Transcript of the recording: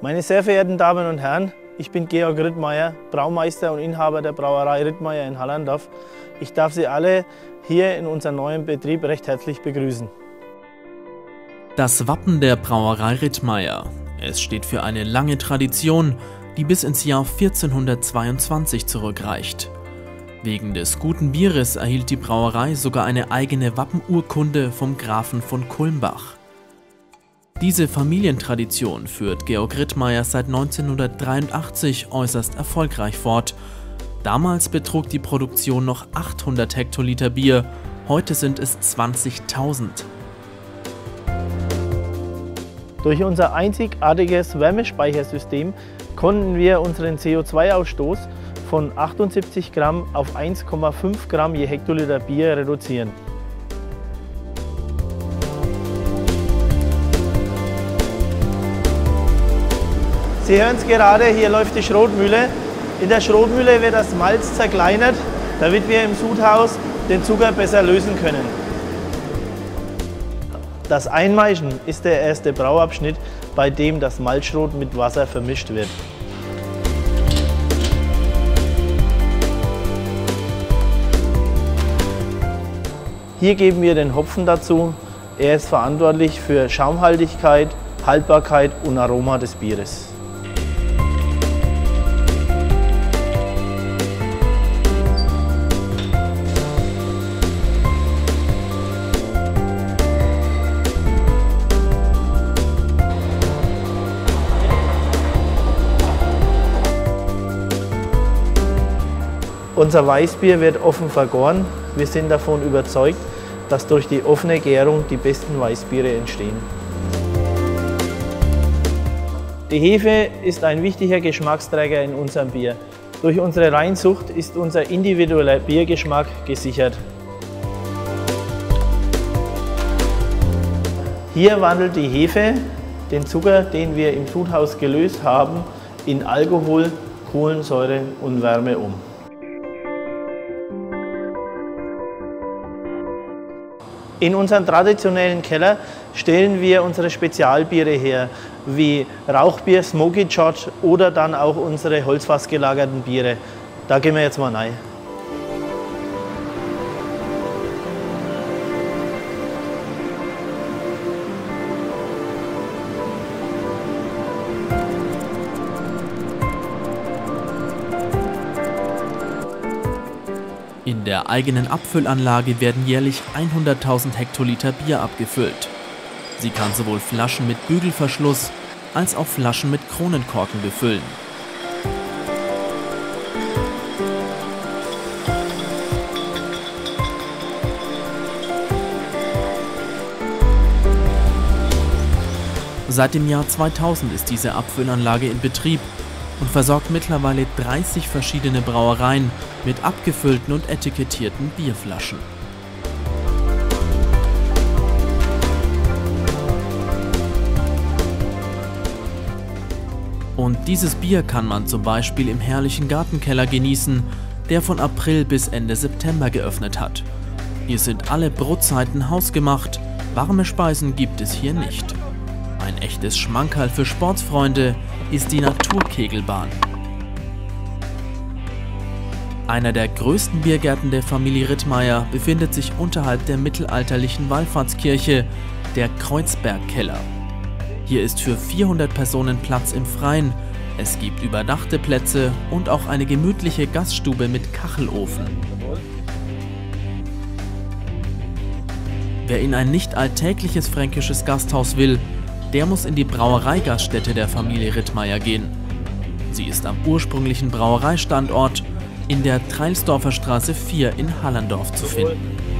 Meine sehr verehrten Damen und Herren, ich bin Georg Rittmeier, Braumeister und Inhaber der Brauerei Rittmeier in Hallandorf. Ich darf Sie alle hier in unserem neuen Betrieb recht herzlich begrüßen. Das Wappen der Brauerei Rittmeier. Es steht für eine lange Tradition, die bis ins Jahr 1422 zurückreicht. Wegen des guten Bieres erhielt die Brauerei sogar eine eigene Wappenurkunde vom Grafen von Kulmbach. Diese Familientradition führt Georg Rittmeier seit 1983 äußerst erfolgreich fort. Damals betrug die Produktion noch 800 Hektoliter Bier, heute sind es 20.000. Durch unser einzigartiges Wärmespeichersystem konnten wir unseren CO2-Ausstoß von 78 Gramm auf 1,5 Gramm je Hektoliter Bier reduzieren. Sie hören es gerade, hier läuft die Schrotmühle. In der Schrotmühle wird das Malz zerkleinert, damit wir im Sudhaus den Zucker besser lösen können. Das Einmeischen ist der erste Brauabschnitt, bei dem das Malzschrot mit Wasser vermischt wird. Hier geben wir den Hopfen dazu. Er ist verantwortlich für Schaumhaltigkeit, Haltbarkeit und Aroma des Bieres. Unser Weißbier wird offen vergoren. Wir sind davon überzeugt, dass durch die offene Gärung die besten Weißbiere entstehen. Die Hefe ist ein wichtiger Geschmacksträger in unserem Bier. Durch unsere Reinzucht ist unser individueller Biergeschmack gesichert. Hier wandelt die Hefe den Zucker, den wir im Sudhaus gelöst haben, in Alkohol, Kohlensäure und Wärme um. In unserem traditionellen Keller stellen wir unsere Spezialbiere her, wie Rauchbier, Smoky George oder dann auch unsere holzfassgelagerten Biere. Da gehen wir jetzt mal rein. In der eigenen Abfüllanlage werden jährlich 100.000 Hektoliter Bier abgefüllt. Sie kann sowohl Flaschen mit Bügelverschluss als auch Flaschen mit Kronenkorken befüllen. Seit dem Jahr 2000 ist diese Abfüllanlage in Betrieb und versorgt mittlerweile 30 verschiedene Brauereien mit abgefüllten und etikettierten Bierflaschen. Und dieses Bier kann man zum Beispiel im herrlichen Gartenkeller genießen, der von April bis Ende September geöffnet hat. Hier sind alle Brotzeiten hausgemacht, warme Speisen gibt es hier nicht. Ein echtes Schmankerl für Sportsfreunde ist die Naturkegelbahn. Einer der größten Biergärten der Familie Rittmeier befindet sich unterhalb der mittelalterlichen Wallfahrtskirche, der Kreuzbergkeller. Hier ist für 400 Personen Platz im Freien, es gibt überdachte Plätze und auch eine gemütliche Gaststube mit Kachelofen. Wer in ein nicht alltägliches fränkisches Gasthaus will, der muss in die Brauereigaststätte der Familie Rittmeier gehen. Sie ist am ursprünglichen Brauereistandort in der Treilsdorfer Straße 4 in Hallandorf zu finden.